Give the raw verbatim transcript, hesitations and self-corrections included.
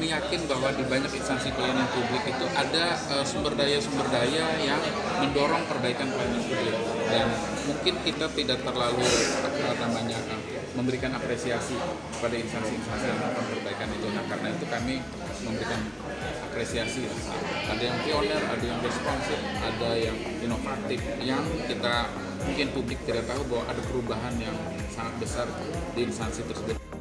kami yakin bahwa di banyak instansi pelayanan publik itu ada uh, sumber daya-sumber daya yang mendorong perbaikan pelayanan publik, dan mungkin kita tidak terlalu uh, namanya uh, memberikan apresiasi pada instansi-instansi yang melakukan perbaikan itu. Nah, karena itu kami memberikan apresiasi. Ada yang pioner, ada yang responsif, ada yang inovatif, yang kita mungkin publik tidak tahu bahwa ada perubahan yang sangat besar di instansi tersebut.